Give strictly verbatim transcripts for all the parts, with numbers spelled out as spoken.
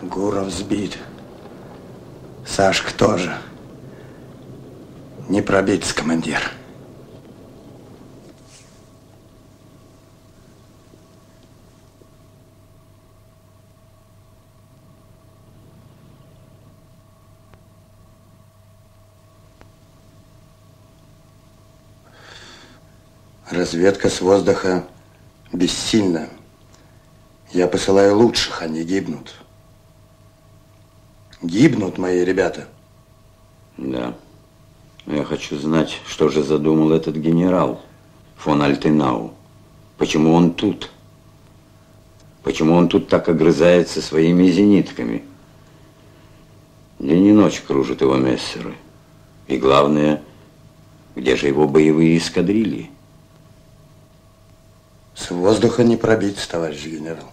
Гуров сбит. Сашка тоже. Не пробиться, командир. Разведка с воздуха бессильна. Я посылаю лучших, они гибнут. Гибнут мои ребята. Да. Я хочу знать, что же задумал этот генерал фон Альтенау. Почему он тут? Почему он тут так огрызается своими зенитками? День и ночь кружат его мессеры. И главное, где же его боевые эскадрильи? С воздуха не пробиться, товарищ генерал.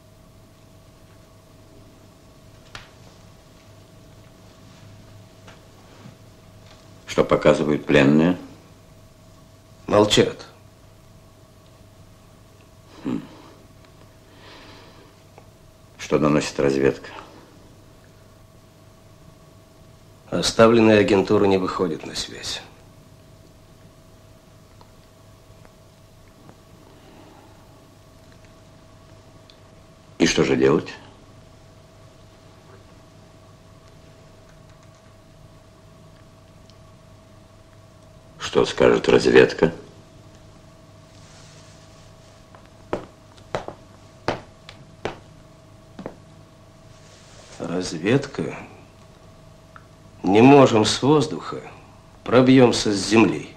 Что показывают пленные? Молчат. Хм. Что доносит разведка? Оставленные агентуры не выходят на связь. И что же делать? Что скажет разведка? Разведка? Не можем с воздуха, пробьемся с земли.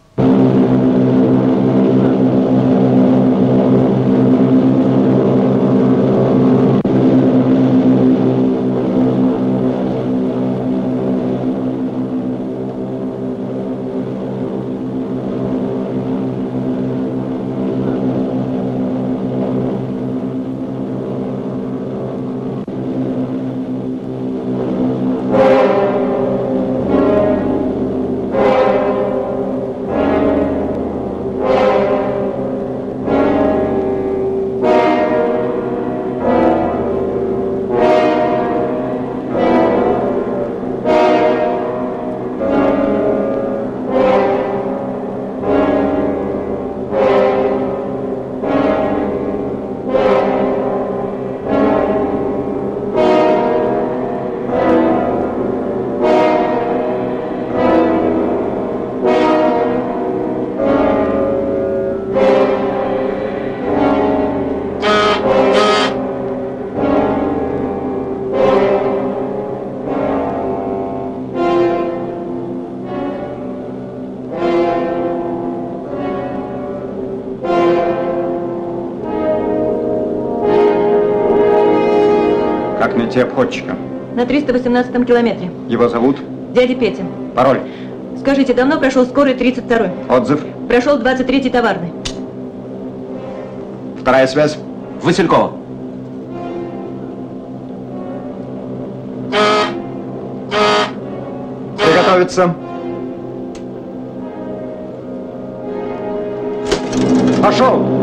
Обходчика. На триста восемнадцатом километре. Его зовут? Дядя Петя. Пароль? Скажите, давно прошел скорый тридцать второй? Отзыв? Прошел двадцать третий товарный. Вторая связь? Василькова. Приготовиться. Пошел!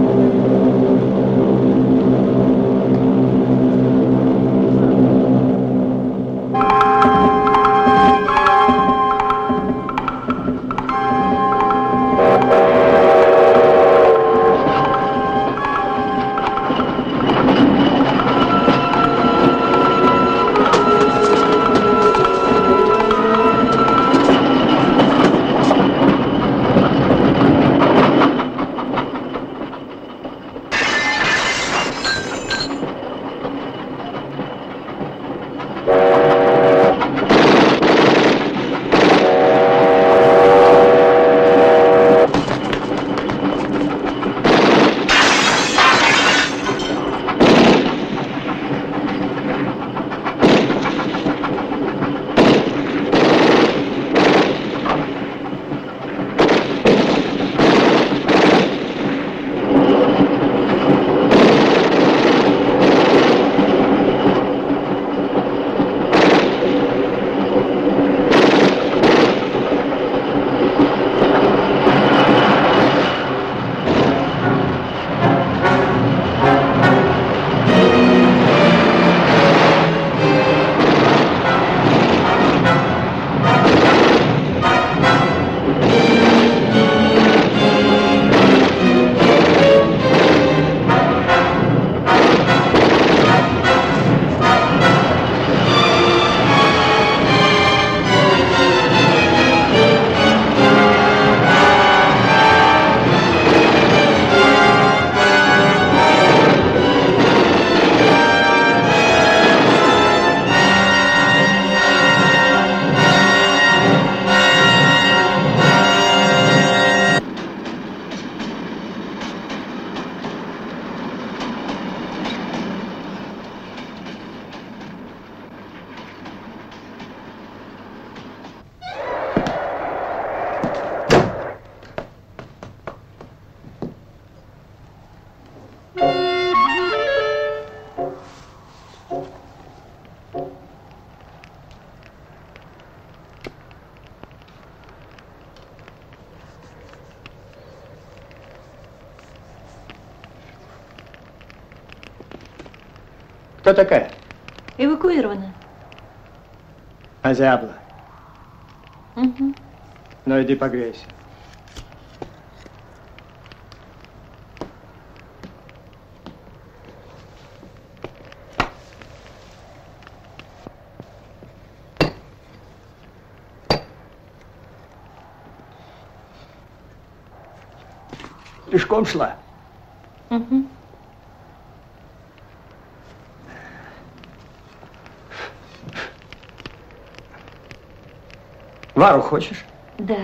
Кто такая? Эвакуирована. Озябла. Угу. Ну, иди погрейся. Пешком шла? Угу. Вару хочешь? Да.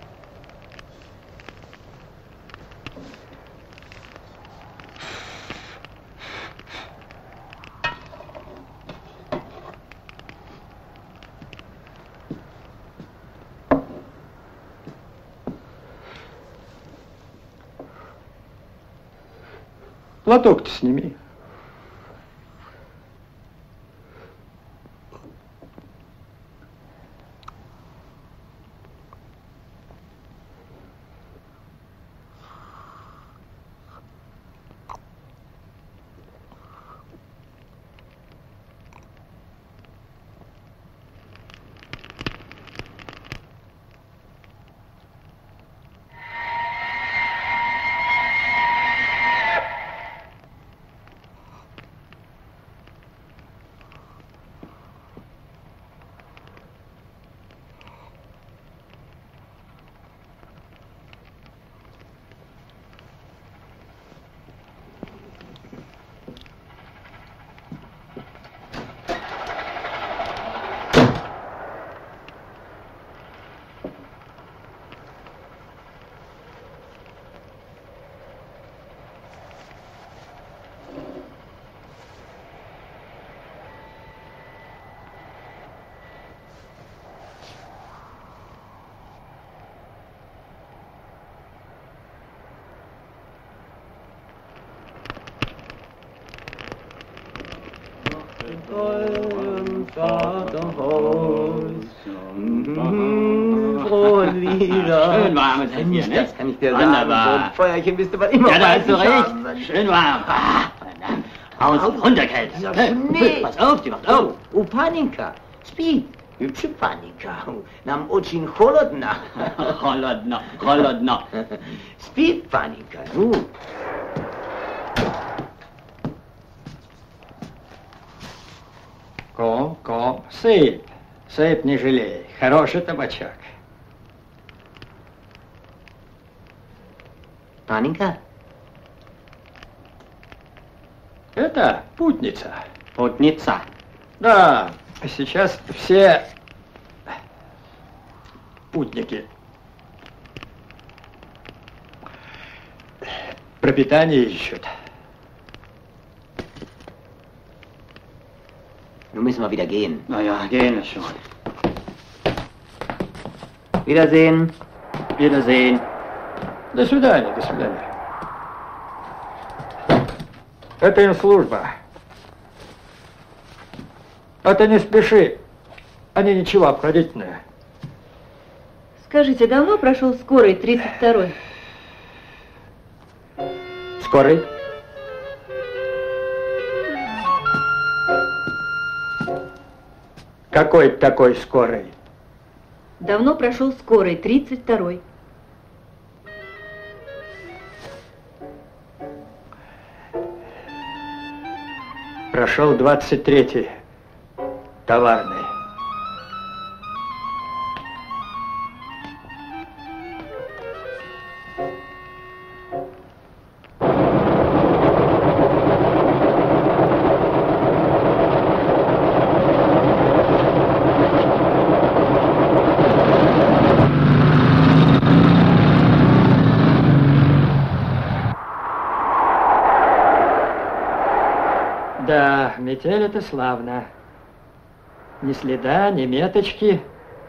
Платок-то сними. Schön warm ist es hier, ne? Das kann ich dir Wunderbar. sagen. So ein Feuerchen bist du aber immer Ja, da hast du bei recht. sich. Schön warm. Ah, verdammt. Aus, runterkältest. Ja, Hey, nee. Pass auf, die macht auf. Oh, Panika. Spí. Hübsche Panika. Nam очень холодно. Холодно, холодно. Spí, Panika. Ну. Ком, ком, сыпь. Сыпь, не жалей. Хороший табачок. Panika? Это путница. Путница. Да, сейчас все путники пропитание ищут. Nun müssen wir wieder gehen. Na ja, gehen wir schon. Wiedersehen. Wiedersehen. До свидания, до свидания. Это им служба. А ты не спеши. Они ничего, обходительные. Скажите, давно прошел скорый тридцать второй? Скорый? Какой такой скорый? Давно прошел скорый тридцать второй. Прошел двадцать третий, товарный. Да, метель это славно. Ни следа, ни меточки.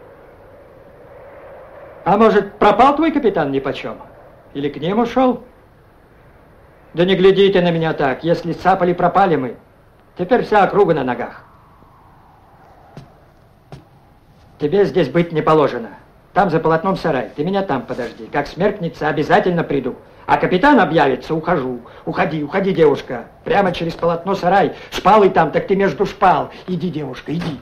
А может, пропал твой капитан нипочем? Или к ним ушел? Да не глядите на меня так. Если цапали, пропали мы. Теперь вся округа на ногах. Тебе здесь быть не положено. Там за полотном сарай. Ты меня там подожди. Как смеркнется, обязательно приду. А капитан объявится, ухожу. Уходи, уходи, девушка. Прямо через полотно сарай. Шпалы там, так ты между шпал. Иди, девушка, иди.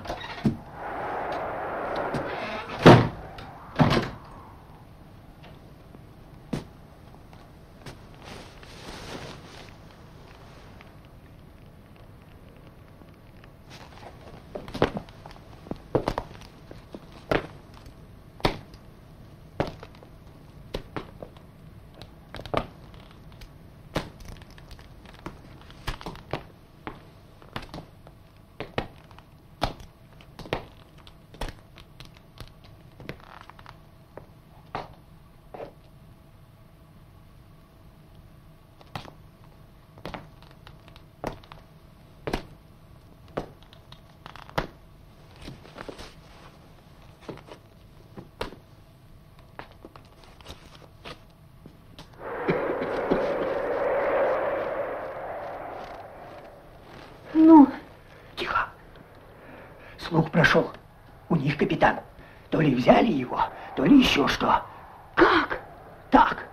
Слух прошел. У них капитан. То ли взяли его, то ли еще что. Как? Так.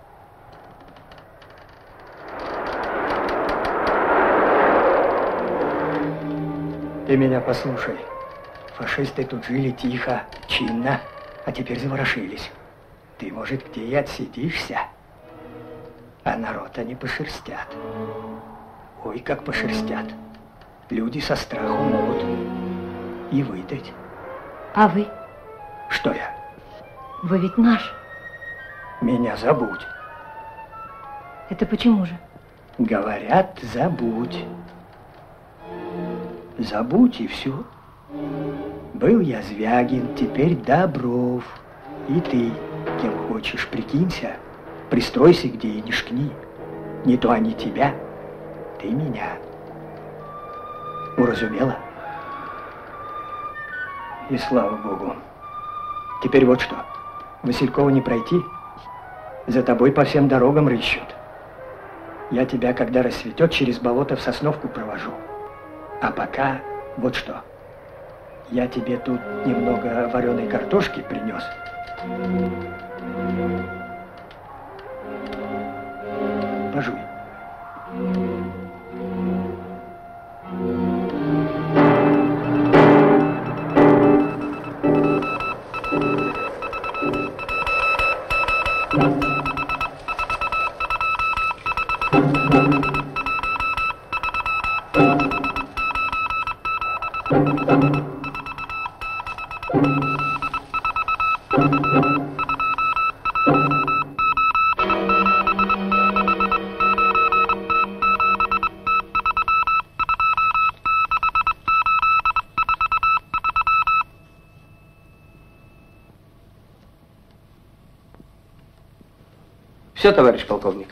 Ты меня послушай. Фашисты тут жили тихо, чинно, а теперь заворошились. Ты, может, где и отсидишься, а народ они пошерстят. Ой, как пошерстят. Люди со страху могут и выдать. А вы? Что я? Вы ведь наш. Меня забудь. Это почему же? Говорят, забудь. Забудь и все. Был я Звягин, теперь Добров. И ты, кем хочешь, прикинься, пристройся где и не шкни. Не то они тебя, ты меня. Уразумела? И слава Богу. Теперь вот что. Василькова не пройти. За тобой по всем дорогам рыщут. Я тебя, когда рассветет, через болото в Сосновку провожу. А пока вот что. Я тебе тут немного вареной картошки принес. Пожуй. Все, товарищ полковник.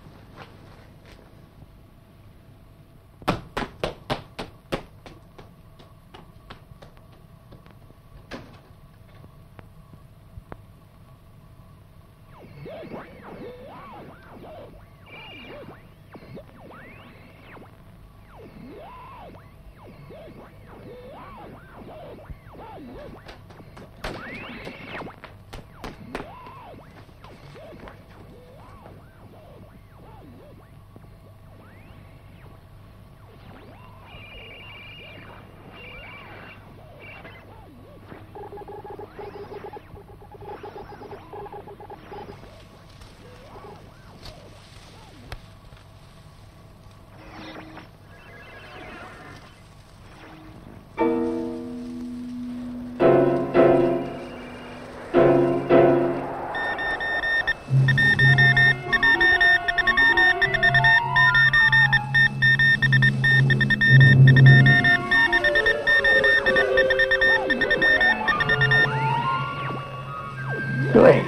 Говори.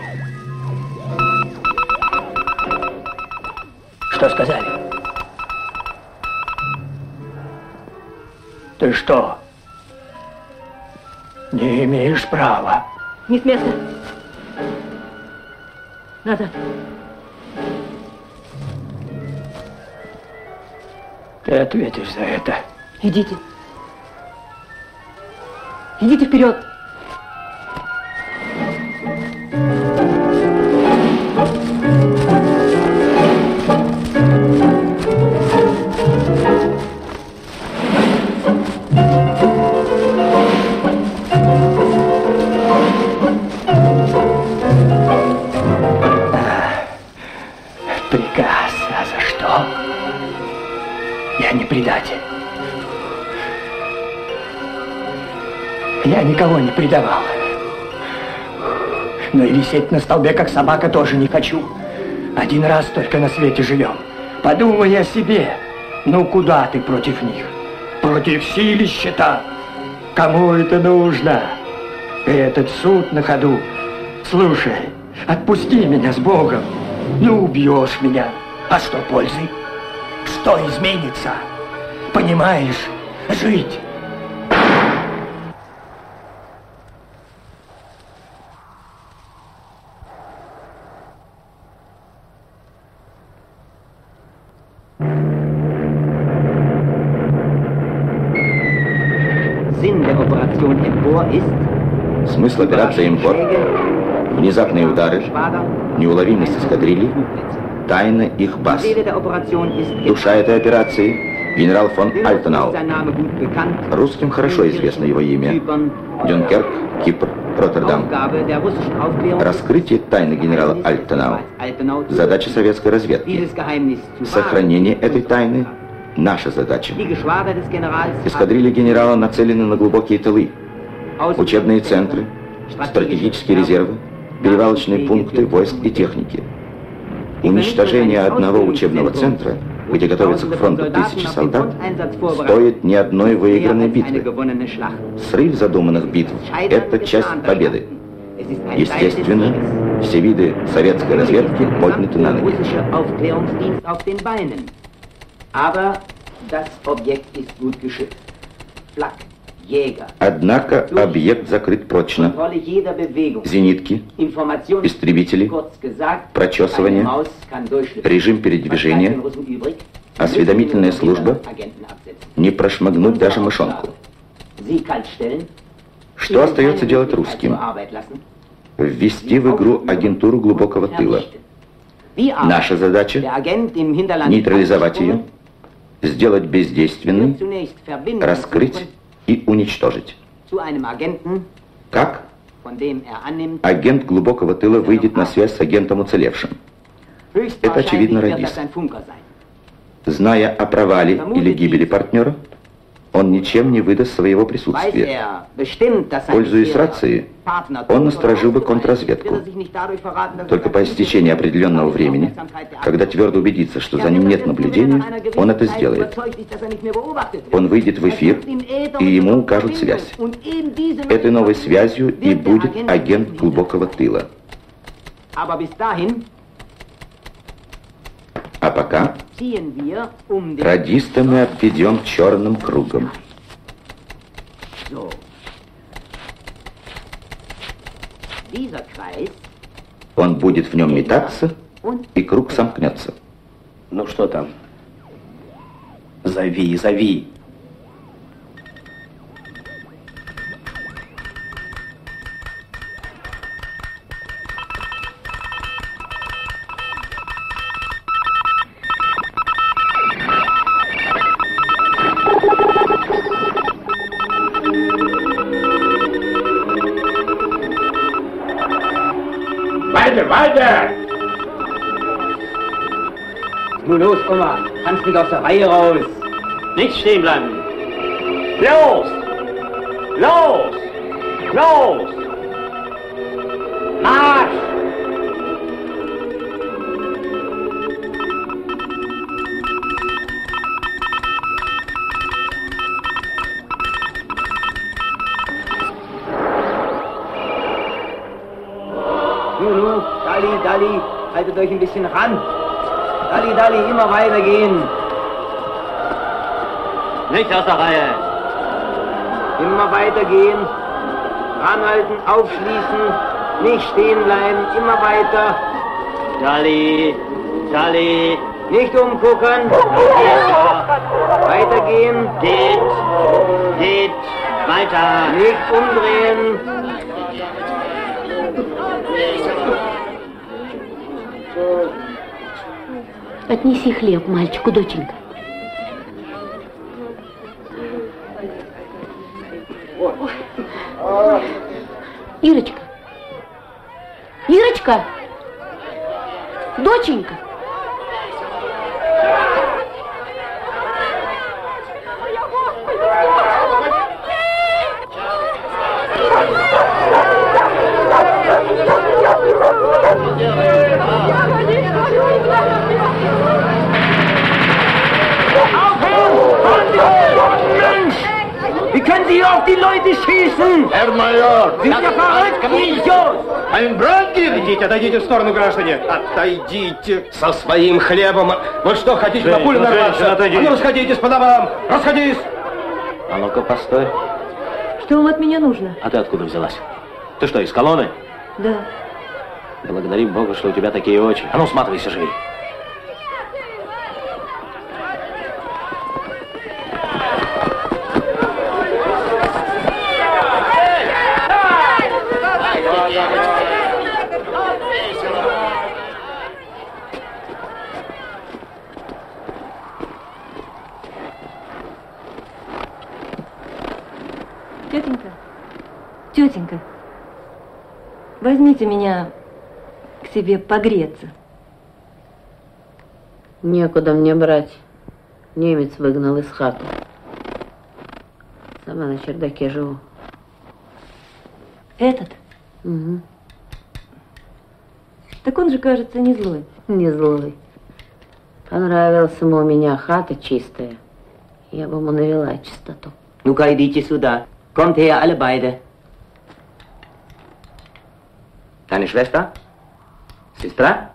Что сказали? Ты что? Не имеешь права. Не с места. Назад. Ты ответишь за это. Идите. Идите вперед. Приказ, а за что? Я не предатель. Я никого не предавал. Но и висеть на столбе, как собака, тоже не хочу. Один раз только на свете живем. Подумай о себе. Ну, куда ты против них? Против силища-то? Кому это нужно? Этот суд на ходу. Слушай, отпусти меня с Богом. Ну, убьешь меня. А что пользы? Что изменится? Понимаешь? Жить. Смысл операции «Эмпор» – внезапные удары, неуловимость эскадрильи, тайна их баз. Душа этой операции – генерал фон Альтенау. Русским хорошо известно его имя. Дюнкерк, Кипр, Роттердам. Раскрытие тайны генерала Альтенау – задача советской разведки. Сохранение этой тайны – наша задача. Эскадрильи генерала нацелены на глубокие тылы. Учебные центры, стратегические резервы, перевалочные пункты войск и техники. Уничтожение одного учебного центра, где готовятся к фронту тысячи солдат, стоит ни одной выигранной битвы. Срыв задуманных битв – это часть победы. Естественно, все виды советской разведки подняты на ноги. Однако объект закрыт прочно. Зенитки, истребители, прочесывание, режим передвижения, осведомительная служба, не прошмыгнуть даже мышонку. Что остается делать русским? Ввести в игру агентуру глубокого тыла. Наша задача – нейтрализовать ее, сделать бездейственной, раскрыть и уничтожить. Как? Агент глубокого тыла выйдет на связь с агентом уцелевшим. Это, очевидно, радист. Зная о провале или гибели партнера, он ничем не выдаст своего присутствия. Пользуясь рацией, он насторожил бы контрразведку. Только по истечении определенного времени, когда твердо убедится, что за ним нет наблюдения, он это сделает. Он выйдет в эфир, и ему укажут связь. Этой новой связью и будет агент глубокого тыла. А пока радиста мы обведем черным кругом. Он будет в нем метаться, и круг сомкнется. Ну что там? Зови, зови. Weiter! Nun los, Oma. Tanz nicht aus der Reihe raus. Nicht stehen bleiben. Los! Los! Los! Marsch! Nun, nun, Dali, Dali, haltet euch ein bisschen ran. Dali, Dali, immer weitergehen. Nicht aus der Reihe. Immer weitergehen. Ranhalten, aufschließen. Nicht stehen bleiben, immer weiter. Dali, Dali. Nicht umgucken. Weitergehen. Geht, geht, weiter. Nicht umdrehen. Отнеси хлеб мальчику, доченька. Ирочка. Ирочка. Доченька. auf die Leute schießen! Herr Майор! Sind ihr verrückt, Idiot! Ein Брандер! Идите, отойдите в сторону, граждане! Отойдите! Со своим хлебом. Вот что, хотите на пулю нарваться? А ну, расходитесь по домам! Расходись! А ну-ка, постой. Что вам от меня нужно? А ты откуда взялась? Ты что, из колонны? Да. Благодари Бога, что у тебя такие очи. А ну, сматывайся, живи. Тетенька, тетенька, возьмите меня к себе погреться. Некуда мне брать. Немец выгнал из хаты. Сама на чердаке живу. Этот? Угу. Так он же, кажется, не злой. Не злой. Понравилась ему у меня хата чистая. Я бы ему навела чистоту. Ну-ка, идите сюда. Kommt her, alle beide. Deine Schwester? Сестра?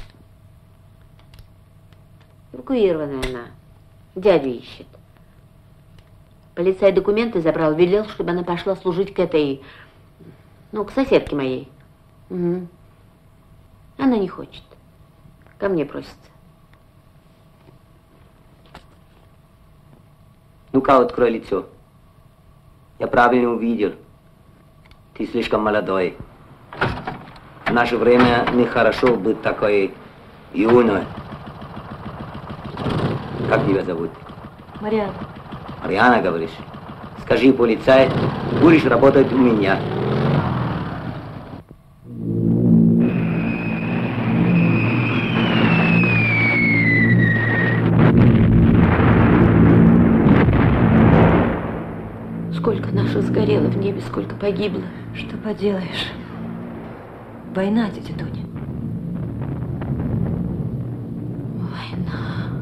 Эвакуированная она. Дядю ищет. Полицай документы забрал, велел, чтобы она пошла служить к этой... Ну, к соседке моей. Угу. Она не хочет. Ко мне просится. Ну-ка, открой лицо. Я правильно увидел. Ты слишком молодой. В наше время нехорошо быть такой юной. Как тебя зовут? Мариана. Мариана, говоришь? Скажи, полицай, будешь работать у меня. Сколько наших сгорело в небе, сколько погибло. Что поделаешь? Война, тетя Дуня. Война.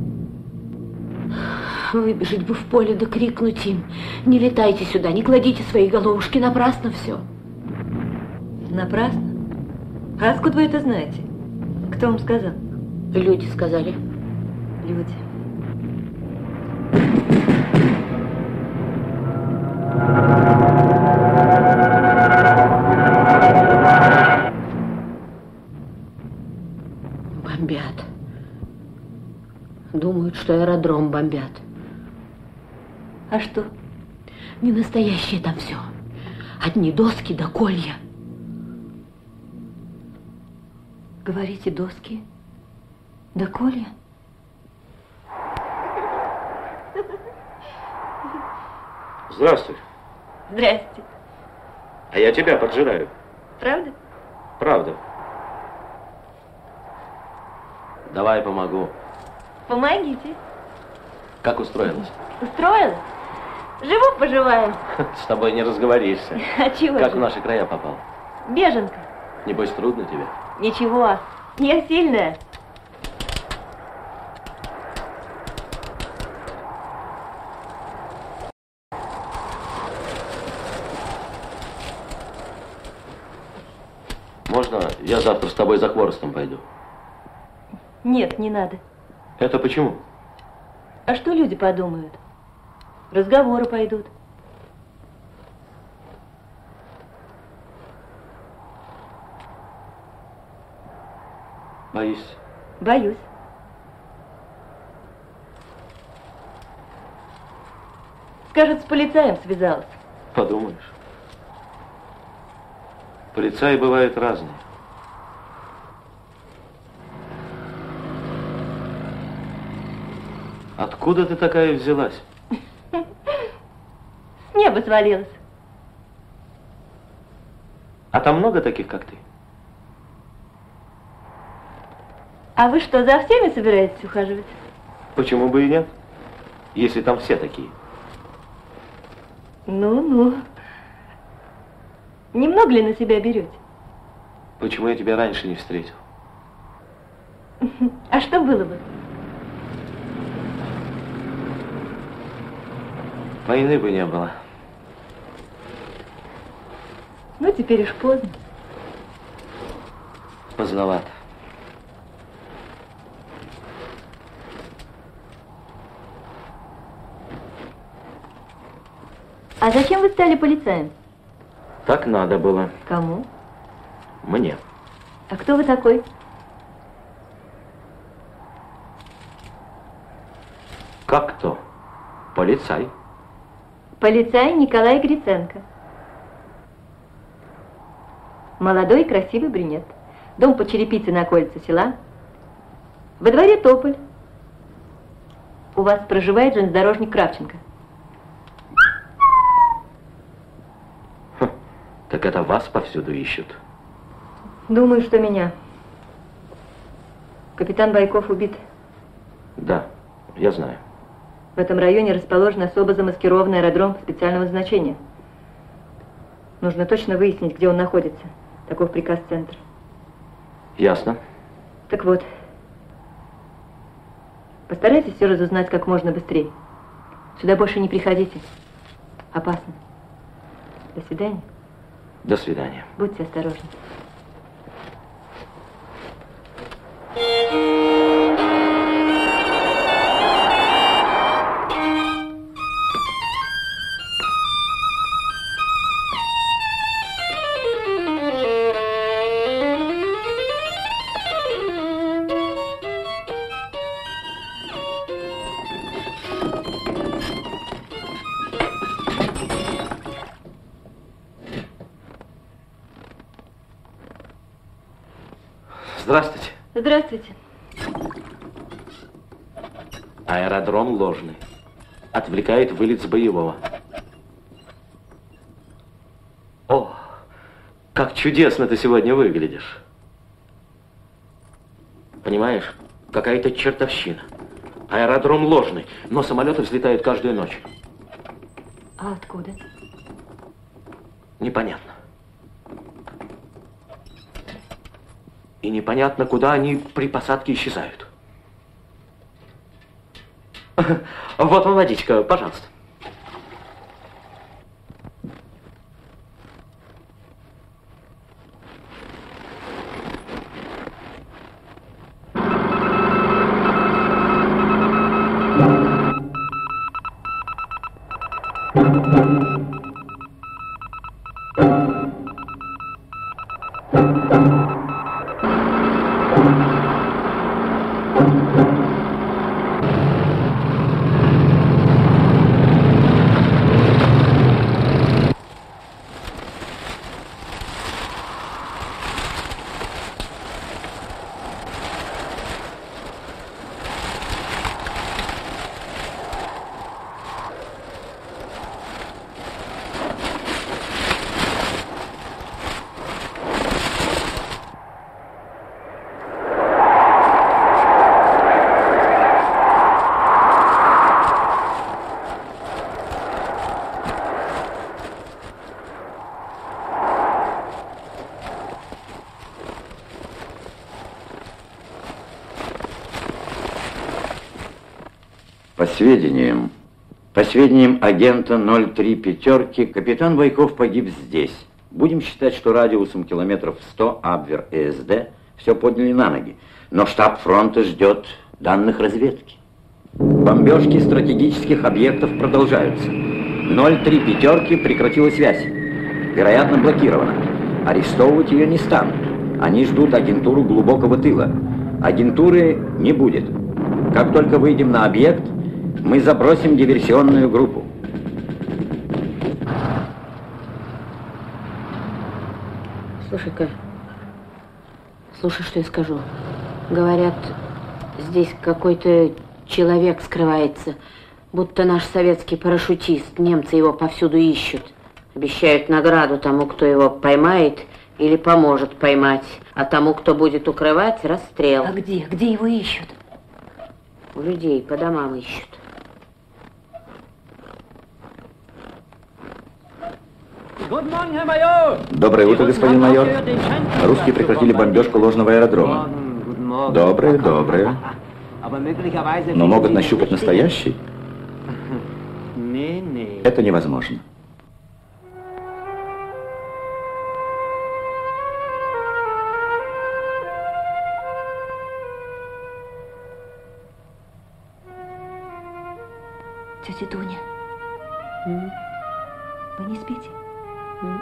Выбежать бы в поле да крикнуть им. Не летайте сюда, не кладите свои головушки, напрасно все. Напрасно? А откуда вы это знаете? Кто вам сказал? Люди сказали. Люди. Бомбят. Думают, что аэродром бомбят. А что? Не настоящее там все. Одни доски да колья. Говорите, доски да колья? Здравствуй. Здрасте. А я тебя поджидаю. Правда? Правда. Давай помогу. Помогите. Как устроилась? Устроилась? Живу, поживаю. С тобой не разговоришься. А чего Как же? в наши края попал? Беженка. Небось, трудно тебе? Ничего, я сильная. Можно я завтра с тобой за хворостом пойду? Нет, не надо. Это почему? А что люди подумают? Разговоры пойдут. Боюсь. Боюсь. Скажет, с полицаем связалась. Подумаешь. Полицаи бывают разные. Откуда ты такая взялась? С неба свалилась. А там много таких, как ты? А вы что, за всеми собираетесь ухаживать? Почему бы и нет? Если там все такие. Ну-ну. Немного ли на себя берете? Почему я тебя раньше не встретил? А что было бы? Войны бы не было. Ну, теперь уж поздно. Поздновато. А зачем вы стали полицаем? Так надо было. Кому? Мне. А кто вы такой? Как кто? Полицай. Полицай Николай Гриценко. Молодой и красивый брюнет. Дом по Черепице на кольце села. Во дворе тополь. У вас проживает железнодорожник Кравченко. Ха, так это вас повсюду ищут. Думаю, что меня. Капитан Байков убит. Да, я знаю. В этом районе расположен особо замаскированный аэродром специального значения. Нужно точно выяснить, где он находится. Таков приказ центра. Ясно. Так вот, постарайтесь все разузнать как можно быстрее. Сюда больше не приходите. Опасно. До свидания. До свидания. Будьте осторожны. Здравствуйте. Здравствуйте. Аэродром ложный. Отвлекает вылет с боевого. О, как чудесно ты сегодня выглядишь. Понимаешь, какая-то чертовщина. Аэродром ложный, но самолеты взлетают каждую ночь. А откуда? Непонятно. И непонятно, куда они при посадке исчезают. Вот вам водичка, пожалуйста. По сведениям, по сведениям агента ноль три пятерки, капитан Байков погиб здесь. Будем считать, что радиусом километров сто Абвер и СД все подняли на ноги. Но штаб фронта ждет данных разведки. Бомбежки стратегических объектов продолжаются. ноль три пятерки прекратила связь. Вероятно, блокирована. Арестовывать ее не станут. Они ждут агентуру глубокого тыла. Агентуры не будет. Как только выйдем на объект, мы забросим диверсионную группу. Слушай-ка, слушай, что я скажу. Говорят, здесь какой-то человек скрывается, будто наш советский парашютист. Немцы его повсюду ищут. Обещают награду тому, кто его поймает или поможет поймать. А тому, кто будет укрывать, расстрел. А где? Где его ищут? У людей по домам ищут. Доброе утро, господин майор. Русские прекратили бомбежку ложного аэродрома. Доброе, доброе. Но могут нащупать настоящий? Это невозможно. Тетя Дуня, М? вы не спите? М?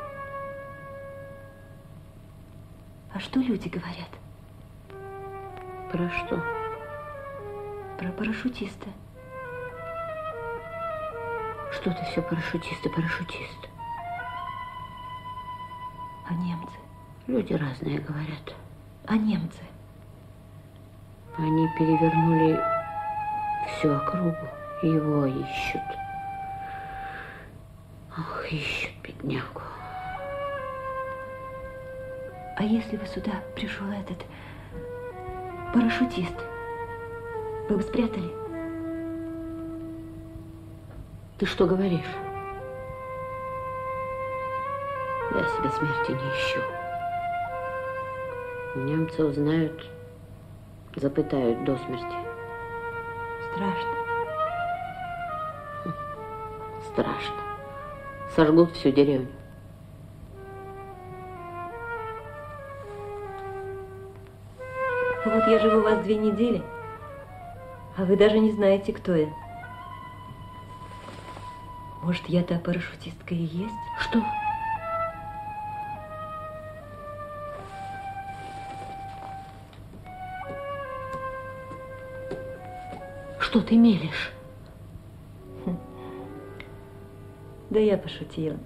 А что люди говорят? Про что? Про парашютиста. Что ты все парашютисты, парашютисты? А немцы? Люди разные говорят. А немцы? Они перевернули всю округу. Его ищут. Ох, ищут беднягу. А если бы сюда пришел этот парашютист, вы бы спрятали? Ты что говоришь? Я себе смерти не ищу. Немцы узнают, запытают до смерти. Страшно. Страшно. Сожгут всю деревню. Вот я живу у вас две недели, а вы даже не знаете, кто я. Может, я та парашютистка и есть? Что? Что ты мелешь? Хм. Да я пошутила.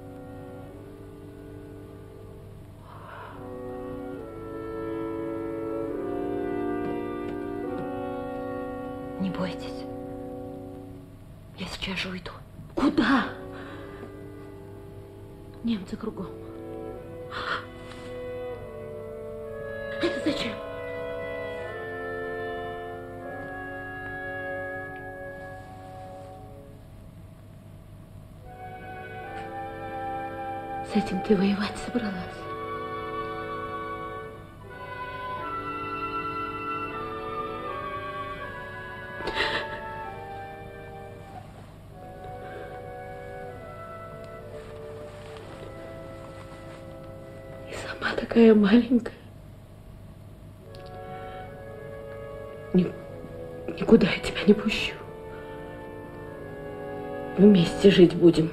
Не бойтесь. Я сейчас же уйду. Куда? Немцы кругом. Это зачем? С этим ты воевать собралась? И сама такая маленькая. Ни, никуда я тебя не пущу. Вместе жить будем.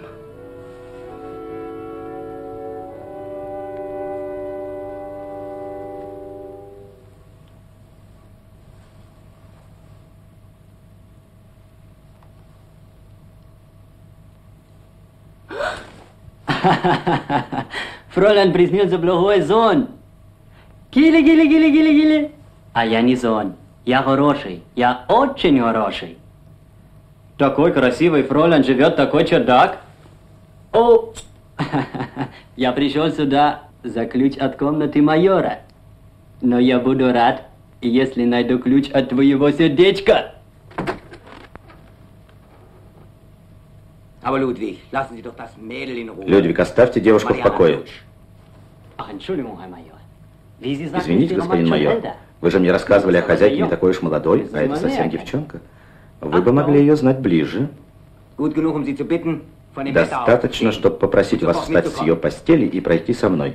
Фролян приснился плохой сон. Гили, гили, гили, гили, гили. А я не сон. Я хороший. Я очень хороший. Такой красивый фролян живет, такой чердак. О, я пришел сюда за ключ от комнаты майора. Но я буду рад, если найду ключ от твоего сердечка. Людвиг, оставьте девушку в покое. Извините, господин майор, вы же мне рассказывали о хозяйке не такой уж молодой, а это совсем девчонка. Вы бы могли ее знать ближе. Достаточно, чтобы попросить вас встать с ее постели и пройти со мной.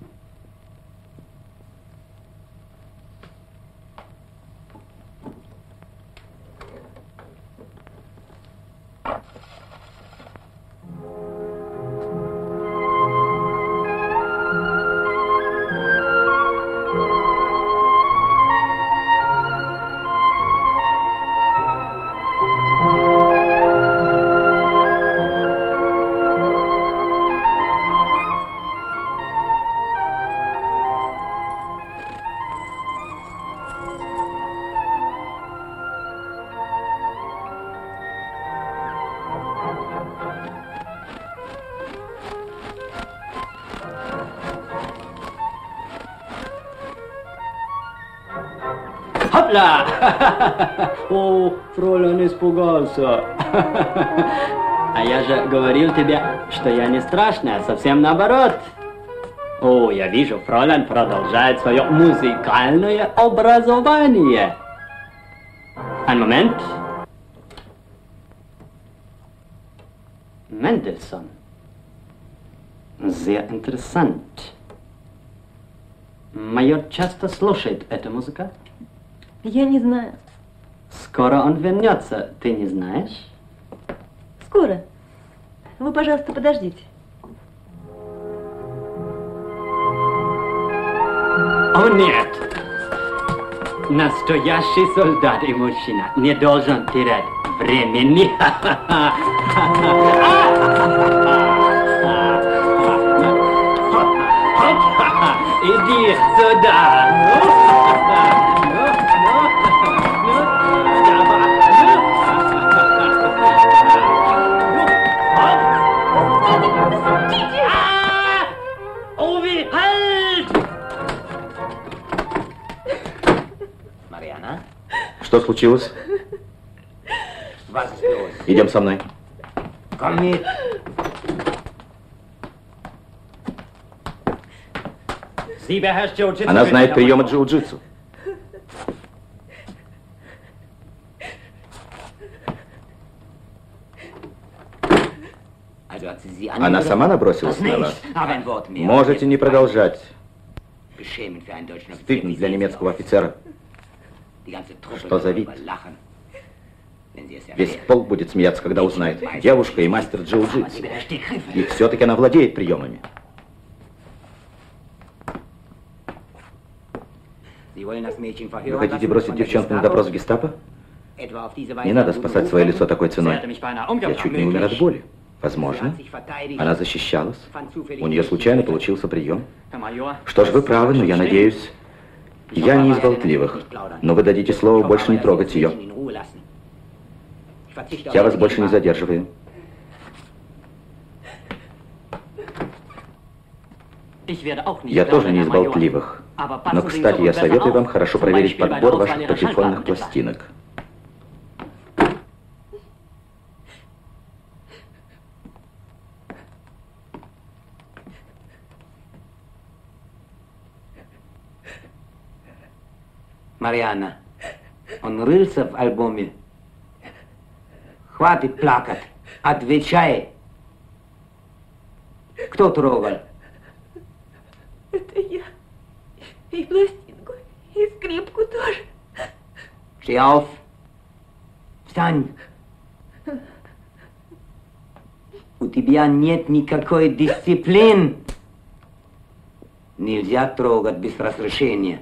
Хопля! О, фролян испугался. А я же говорил тебе, что я не страшная, совсем наоборот. О, я вижу, фролян продолжает свое музыкальное образование. Ein Moment. Mendelssohn. Sehr interessant. Майор часто слушает эту музыку? Я не знаю. Скоро он вернется, ты не знаешь? Скоро. Вы, пожалуйста, подождите. О, нет! Настоящий солдат и мужчина не должен терять времени. Иди сюда! Что случилось? Идем со мной. Она знает приемы джиу-джитсу. Она сама набросилась на вас? Можете не продолжать. Стыдно для немецкого офицера. Что за вид? Весь полк будет смеяться, когда узнает. Девушка и мастер джиу-джитсу. И все-таки она владеет приемами. Вы хотите бросить девчонку на допрос в гестапо? Не надо спасать свое лицо такой ценой. Я чуть не умер от боли. Возможно, она защищалась. У нее случайно получился прием. Что ж, вы правы, но я надеюсь... Я не из болтливых, но вы дадите слово больше не трогать ее. Я вас больше не задерживаю. Я тоже не из болтливых. Но, кстати, я советую вам хорошо проверить подбор ваших патефонных пластинок. Марианна, он рылся в альбоме. Хватит плакать. Отвечай. Кто трогал? Это я. И пластинку, и скрипку тоже. Steh auf. Встань. У тебя нет никакой дисциплины. Нельзя трогать без разрешения.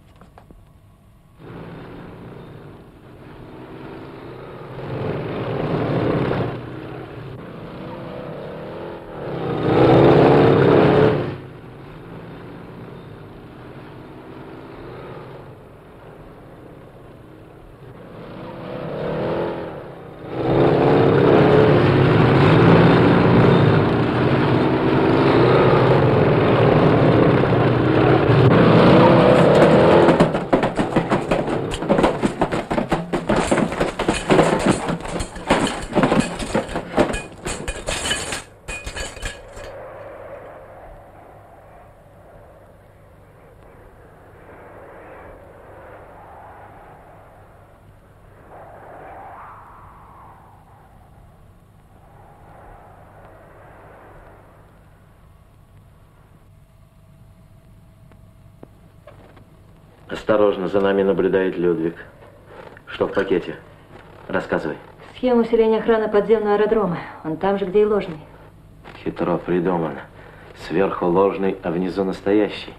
Осторожно, за нами наблюдает Людвиг. Что в пакете? Рассказывай. Схема усиления охраны подземного аэродрома. Он там же, где и ложный. Хитро придумано. Сверху ложный, а внизу настоящий.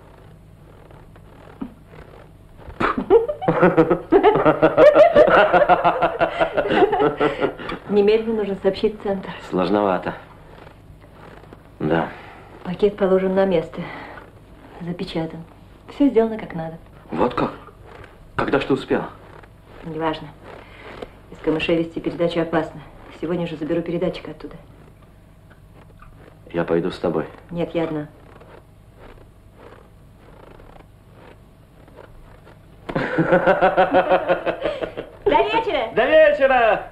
Немедленно нужно сообщить в центр. Сложновато. Да. Пакет положен на место. Запечатан. Все сделано как надо. Вот как? Когда что успела? Неважно. Из камышей вести передачу опасно. Сегодня же заберу передатчик оттуда. Я пойду с тобой. Нет, я одна. До вечера! До вечера!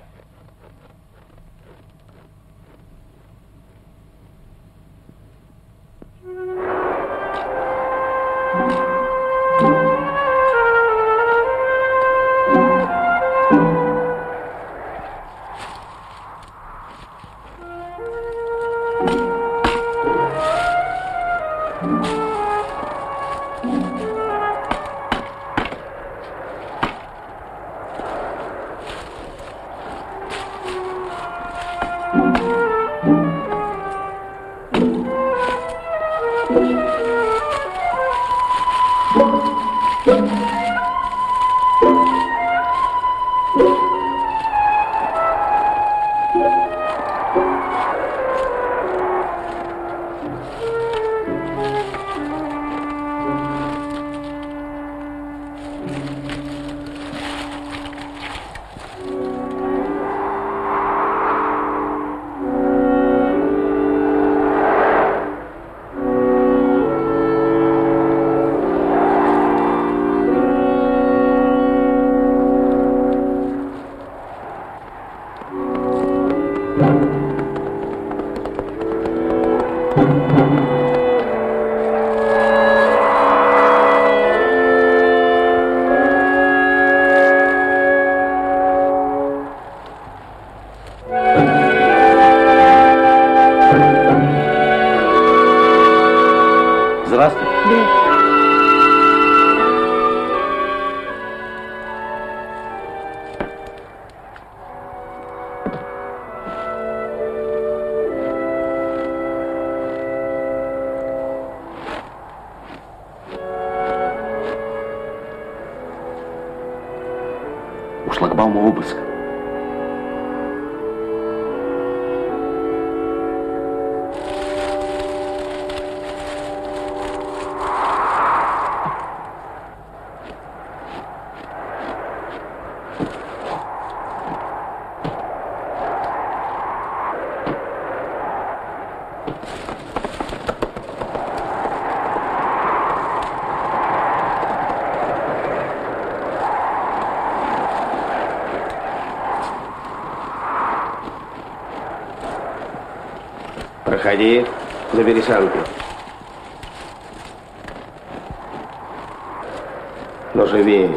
Здравствуй. У шлагбаума обыск. Проходи, забери санки. Но живее.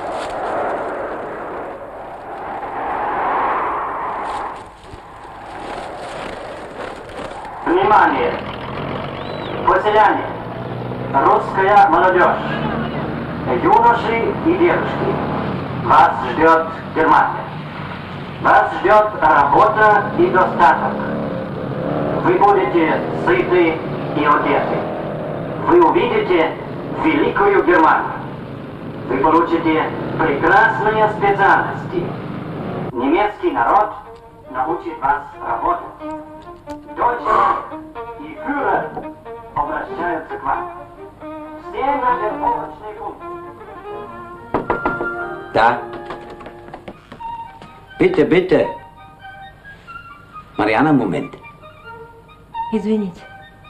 Внимание! Поселяне! Русская молодежь! Юноши и девушки! Вас ждет Германия! Вас ждет работа и достаток! Вы будете сыты и одеты. Вы увидите великую Германию. Вы получите прекрасные специальности. Немецкий народ научит вас работать. Deutschland и фюрер обращаются к вам. Все на вербовочный пункт. Да. Bitte, bitte. Mariana, Moment. Извините.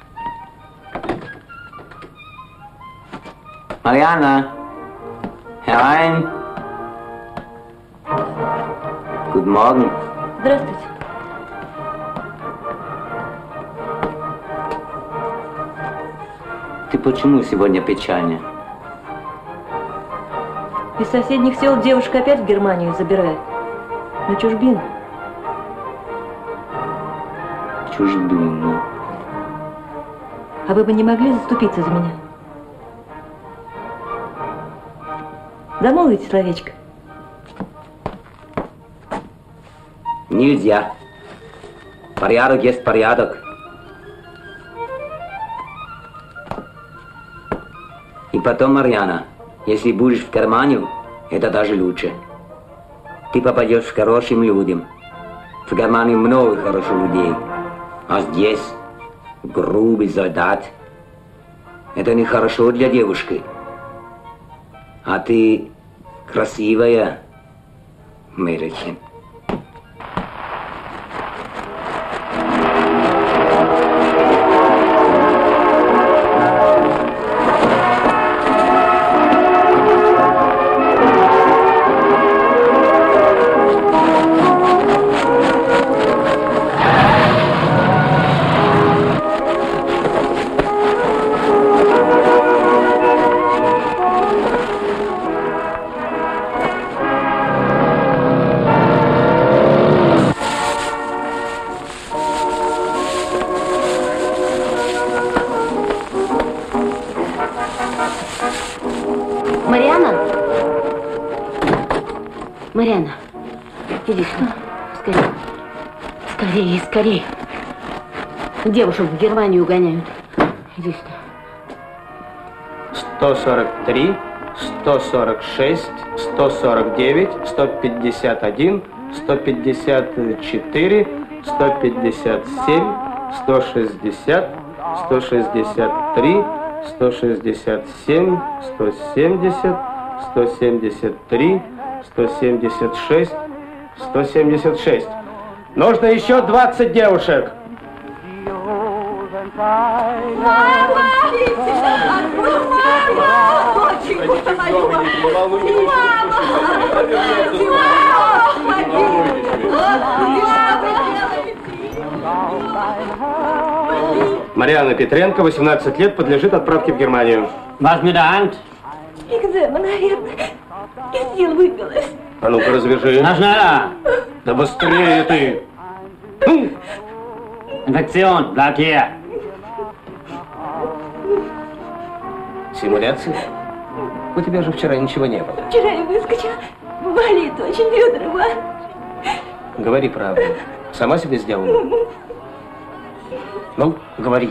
Mariana, herein. Guten Morgen. Здравствуйте. Ты почему сегодня печальна? Из соседних сел девушка опять в Германию забирает. На чужбину. Чужбину. А вы бы не могли заступиться за меня? Замолвите словечко. Нельзя. Порядок есть порядок. И потом, Марьяна, если будешь в Германию, это даже лучше. Ты попадешь к хорошим людям. В Германии много хороших людей. А здесь грубый солдат. Это нехорошо для девушки. А ты красивая, Мэрилин. Марьяна, иди, что? Скорее. Скорее, скорее. Девушек в Германию гоняют. Иди сюда. сто сорок три, сто сорок шесть, сто сорок девять, сто пятьдесят один, сто пятьдесят четыре, сто пятьдесят семь, сто шестьдесят, сто шестьдесят три, сто шестьдесят семь, сто семьдесят, сто семьдесят три, сто семьдесят шесть, сто семьдесят шесть. Нужно еще двадцать девушек. Мама! Мама! Доченька моя! Марианна Петренко, восемнадцать лет, подлежит отправке в Германию. Was mit der Hand? Экзема, наверное. Из сил выбилась. А ну-ка, развяжи. Na schneller! Да быстрее ты! Infektion, bleib hier! Симуляция? У тебя же вчера ничего не было. Вчера я выскочила. Болит очень, Федор Иванович. Говори правду. Сама себе сделала? Ну, говори.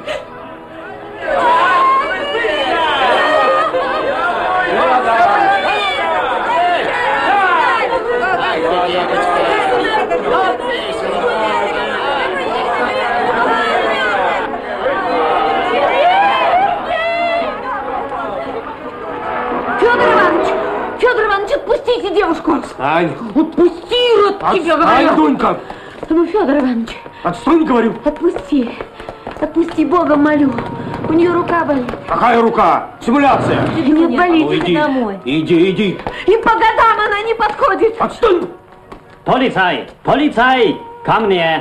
Федор Иванович! Федор Иванович, отпустите девушку! Отстань! Отпусти, рот тебе говорю! Отстань, Дунька! Ну, Федор Иванович! Отстань, говорю! Отпусти! Отпусти, Богом молю! У нее рука болит. Какая рука? Симуляция! Нет, болит, Ну, иди, домой. иди, иди! И по годам она не подходит! Отстань! Polizei! Polizei! Komm näher!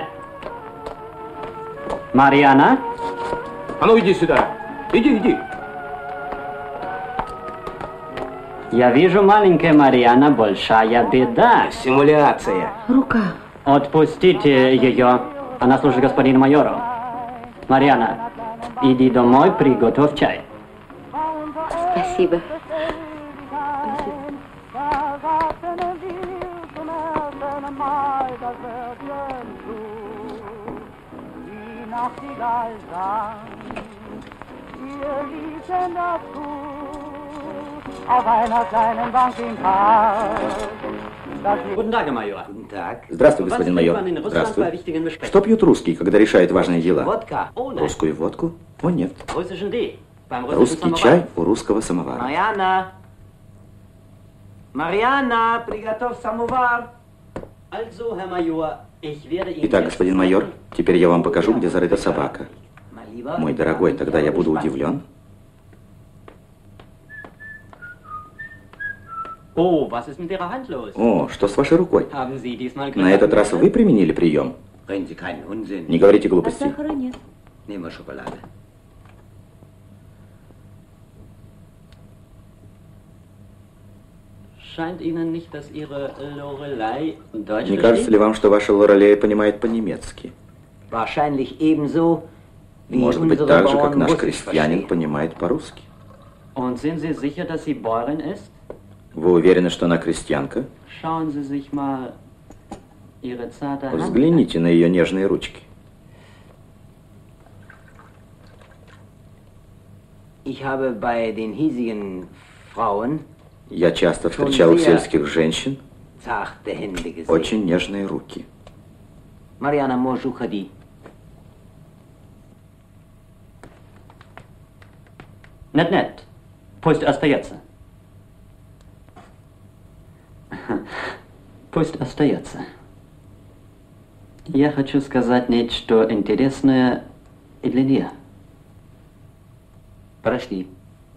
Mariana? А ну, иди сюда! Иди, иди! Я вижу, маленькая Марианна, большая беда. Симуляция. Рука. Отпустите ее. Она служит господину майору. Марианна, иди домой, приготовь чай. Спасибо. Auf einer kleinen Bank im Park. Guten Tag, Herr Major. Здравствуй, господин майор. Здравствуй. Что пьют русские, когда решают важные дела? Водка. Русскую водку? О, нет. Russischen Tee. Beim russischen Русский Samovar. чай у русского самовара. Mariana! Mariana, приготовь самовар. Also, Herr Major, ich werde Ihnen Итак, jetzt господин майор, теперь я вам покажу, где зарыта собака. Мой дорогой, тогда я буду удивлен. Oh, was ist mit Ihrer Hand los? О, что с вашей рукой? Haben Sie diesmal На этот раз вы применили прием? Reden Sie keinen Unsinn. Не говорите глупостей. Сахара нет. Nehmen wir Schokolade. Scheint Ihnen nicht, dass Ihre Lorelei Deutsch Не кажется ли вам, что ваша Лорелея понимает по-немецки? Wahrscheinlich ebenso, wie Может быть, unsere так же, как Bauern наш Russisch крестьянин verstehen. понимает по-русски. Und sind Sie sicher, dass sie Bäuerin ist? Вы уверены, что она крестьянка? Schauen Sie sich mal Ihre zarte Hand an. Взгляните на ее нежные ручки. Ich habe bei den hiesigen Frauen Я часто встречал у сельских женщин zarte Hände gesehen. очень нежные руки. Mariana, можешь уходить. Нет-нет, пусть остается. Пусть остается. Я хочу сказать нечто интересное и для нее. Прошли.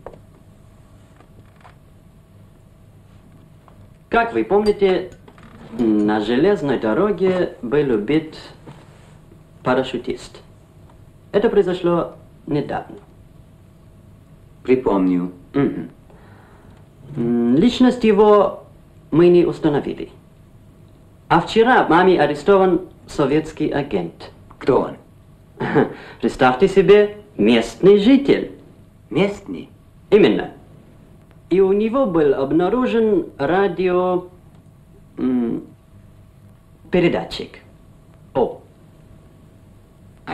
Как вы помните, на железной дороге был убит парашютист. Это произошло недавно. Припомню. Мгм. М, Личность его мы не установили. А вчера маме арестован советский агент. Кто он? Представьте себе, местный житель. Местный? Именно. И у него был обнаружен радио... м, передатчик. О,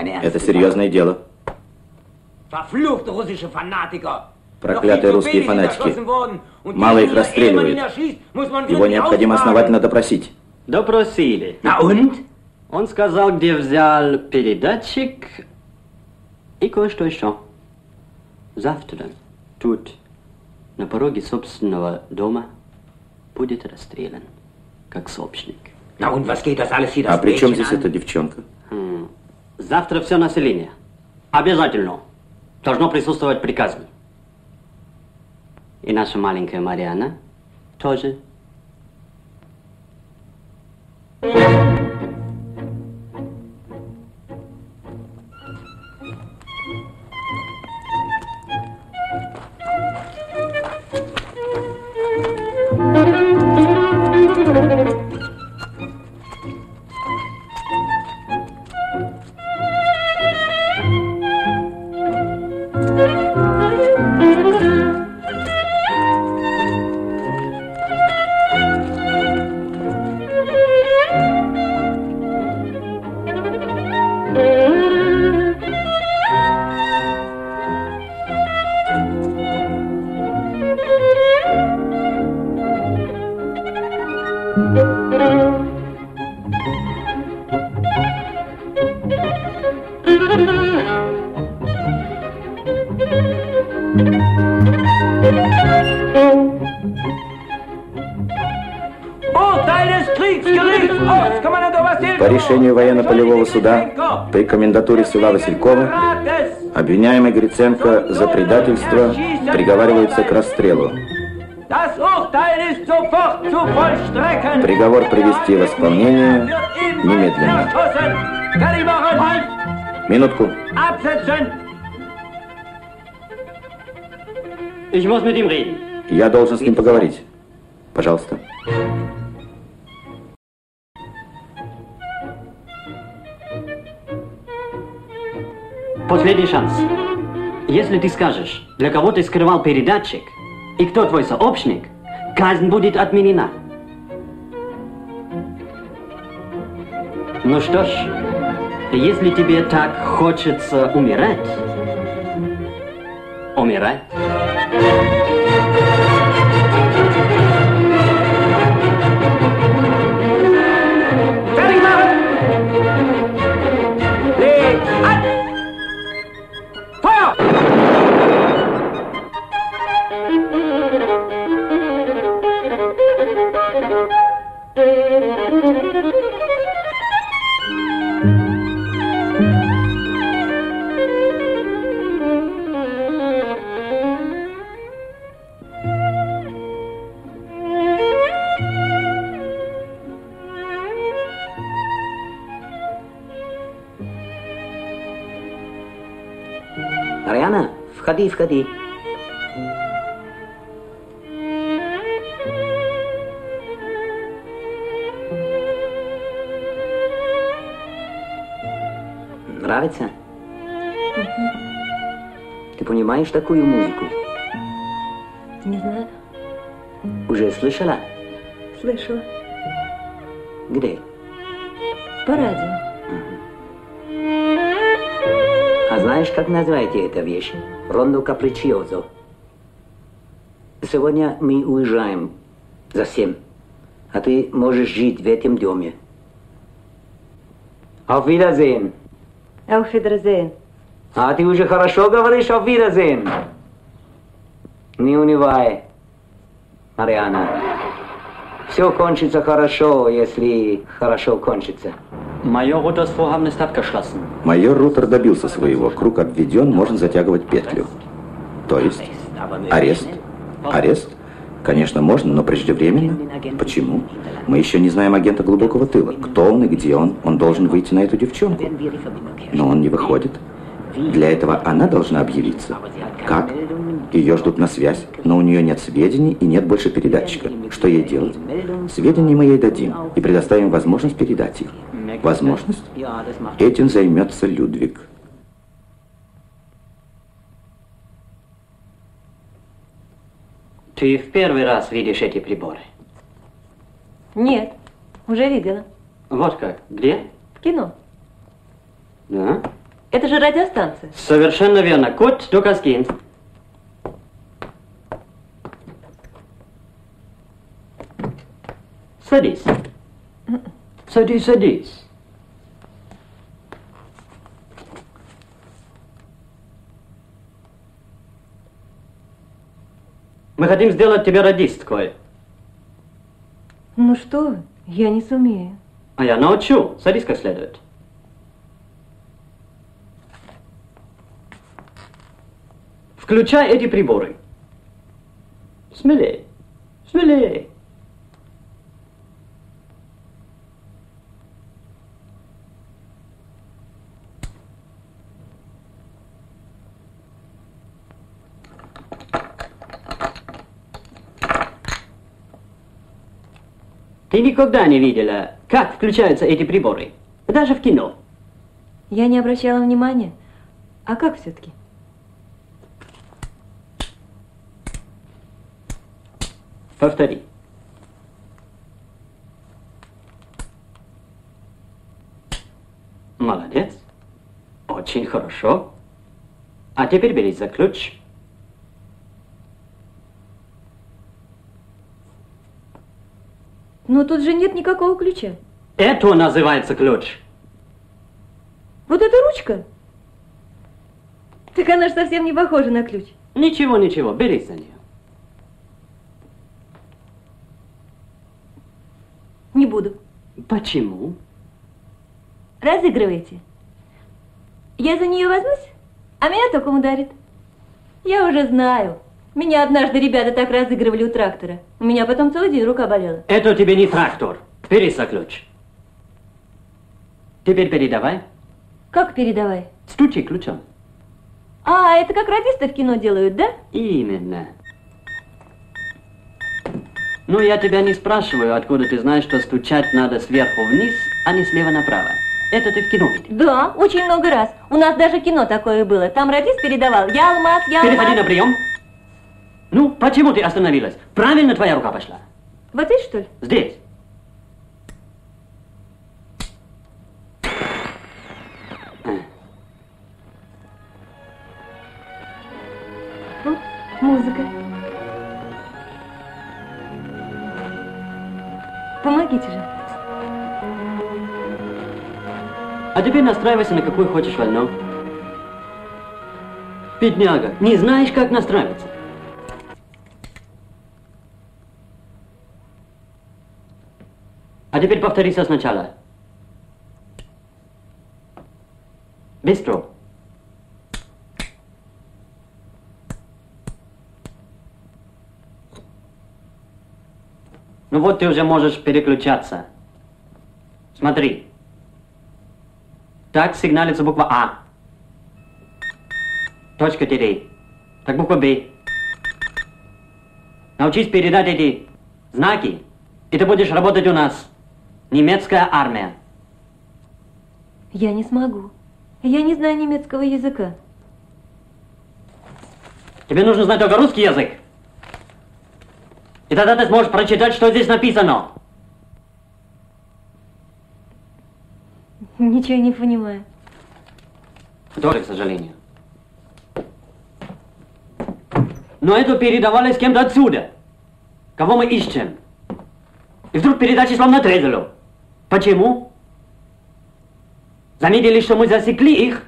Это серьезное дело. Проклятые русские фанатики. Мало их расстреливают. Его необходимо основательно допросить. Допросили. Он сказал, где взял передатчик и кое-что еще. Завтра тут, на пороге собственного дома, будет расстрелян, как сообщник. А при чем здесь эта девчонка? Хм. Завтра все население. Обязательно. Должно присутствовать приказно. И наша маленькая Мариана тоже. По решению военно-полевого суда при комендатуре села Василькова обвиняемый Гриценко за предательство приговаривается к расстрелу. Приговор привести в исполнение немедленно. Минутку. Я должен с ним поговорить. Пожалуйста. Последний шанс. Если ты скажешь, для кого ты скрывал передатчик, и кто твой сообщник, казнь будет отменена. Ну что ж, если тебе так хочется умирать, умирай. Мариана, входи, входи. Нравится? Угу. Ты понимаешь такую музыку? Не знаю. Уже слышала? Слышала. Где? По радио. А знаешь, как называете эту вещь? Рондо капричиозо. Сегодня мы уезжаем за семь, а ты можешь жить в этом доме. Auf Wiedersehen. Auf Wiedersehen. А ты уже хорошо говоришь auf Wiedersehen. Не унывай, Мариана. Все кончится хорошо, если хорошо кончится. Майор Рутers Vorhaben ist abgeschlossen. Майор Рутер добился своего. Круг обведен, можно затягивать петлю. То есть арест? Арест? Конечно, можно, но преждевременно. Почему? Мы еще не знаем агента глубокого тыла. Кто он и где он? Он должен выйти на эту девчонку. Но он не выходит. Для этого она должна объявиться. Как? Ее ждут на связь, но у нее нет сведений и нет больше передатчика. Что ей делать? Сведения мы ей дадим и предоставим возможность передать их. Возможность? Этим займется Людвиг. Ты в первый раз видишь эти приборы? Нет, уже видела. Вот как? Где? В кино. Да? Это же радиостанция. Совершенно верно. Кот Дукаскин. Садись. Садись, садись. Мы хотим сделать тебя радисткой. Ну что вы, я не сумею. А я научу. Садись как следует. Включай эти приборы. Смелее. Смелее. Ты никогда не видела, как включаются эти приборы? Даже в кино. Я не обращала внимания. А как все-таки? Повтори. Молодец. Очень хорошо. А теперь берись за ключ. Но тут же нет никакого ключа. Это называется ключ. Вот эта ручка? Так она же совсем не похожа на ключ. Ничего, ничего, берись за нее. Не буду. Почему? Разыгрываете. Я за нее возьмусь, а меня током ударит. Я уже знаю. Меня однажды ребята так разыгрывали у трактора. У меня потом целый день рука болела. Это тебе не трактор. Берись за ключ. Теперь передавай. Как передавай? Стучи ключом. А, это как радисты в кино делают, да? Именно. Ну, я тебя не спрашиваю, откуда ты знаешь, что стучать надо сверху вниз, а не слева направо. Это ты в кино видел? Да, очень много раз. У нас даже кино такое было. Там радист передавал: я алмаз, я алмаз. Переходи на прием. Ну, почему ты остановилась? Правильно твоя рука пошла. Вот здесь, что ли? Здесь. Вот, музыка. Помогите же. А теперь настраивайся на какую хочешь волну. Бедняга, не знаешь, как настраиваться. А теперь повтори все сначала. Быстро. Ну вот ты уже можешь переключаться. Смотри. Так сигналится буква А. Точка тире. Так буква Б. Научись передать эти знаки, и ты будешь работать у нас. Немецкая армия. Я не смогу. Я не знаю немецкого языка. Тебе нужно знать только русский язык. И тогда ты сможешь прочитать, что здесь написано. Ничего не понимаю. Тоже, к сожалению. Но это передавали с кем-то отсюда. Кого мы ищем. И вдруг передачи словно отрезало. Почему? Заметили, что мы засекли их?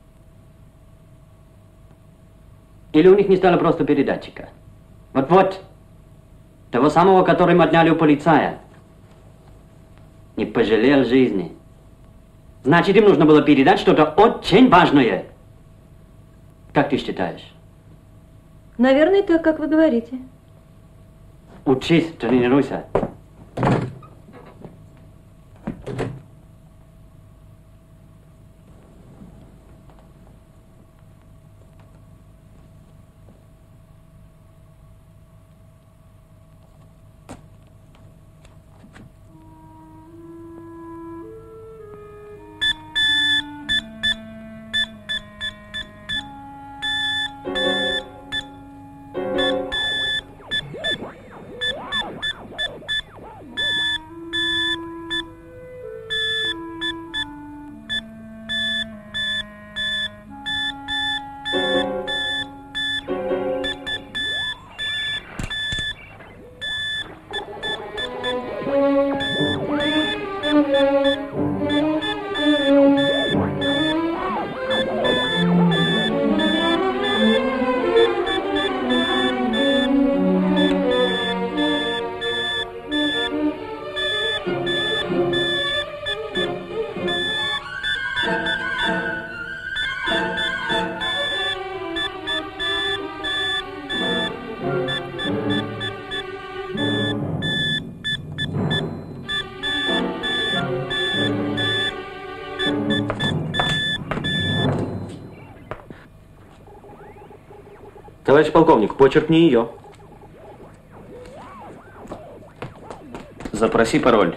Или у них не стало просто передатчика? Вот-вот. Того самого, который мы отняли у полицая. Не пожалел жизни. Значит, им нужно было передать что-то очень важное. Как ты считаешь? Наверное, так, как вы говорите. Учись, тренируйся. Товарищ полковник, почеркни ее. Запроси пароль.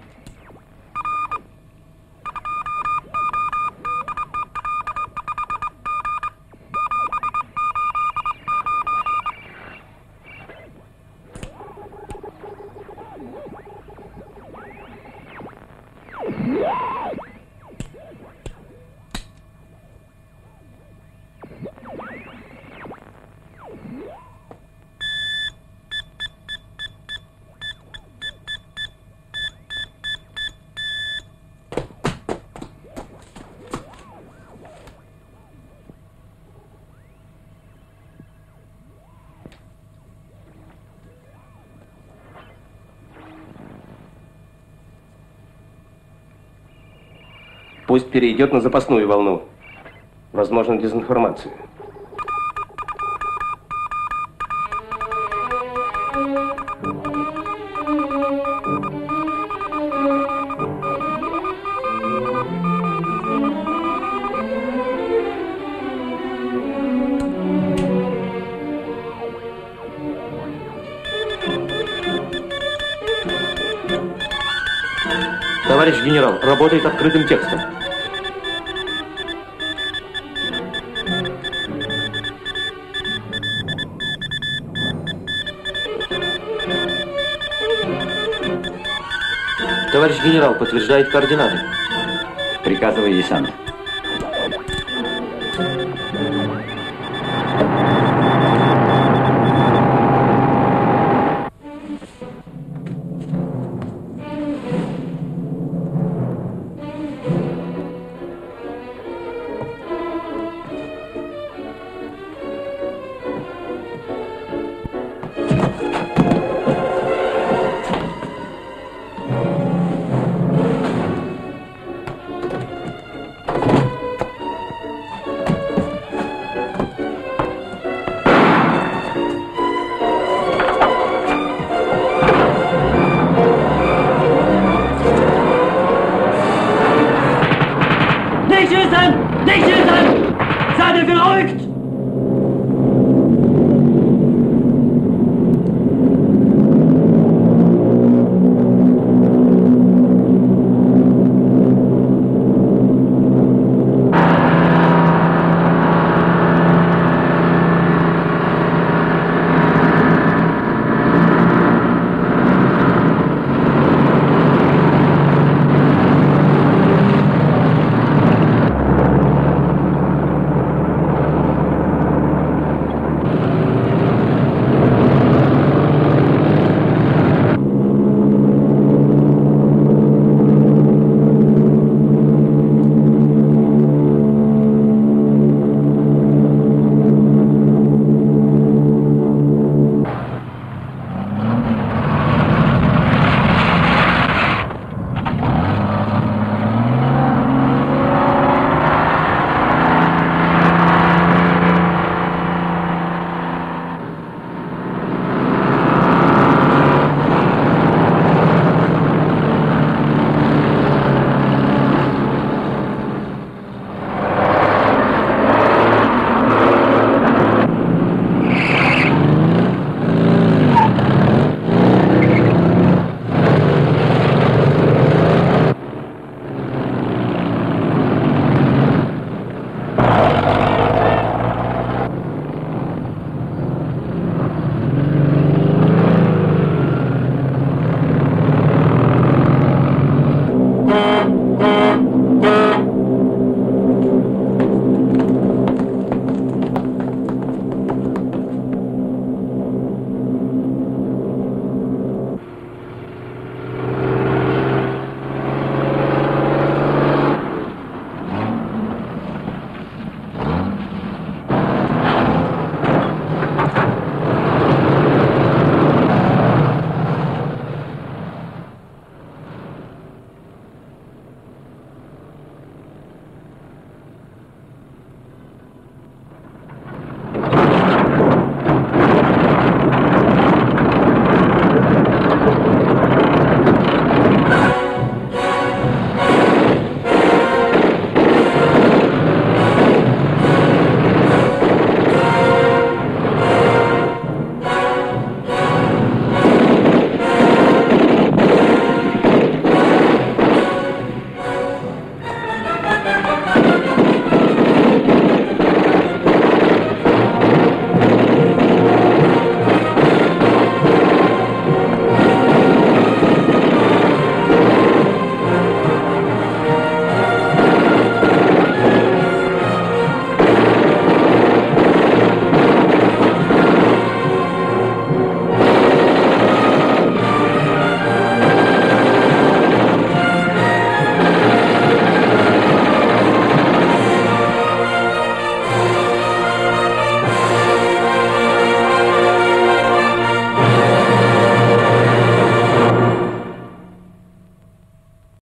Пусть перейдет на запасную волну. Возможно, дезинформацию. Товарищ генерал, работает открытым текстом. Товарищ генерал, подтверждает координаты. Приказывай, десант.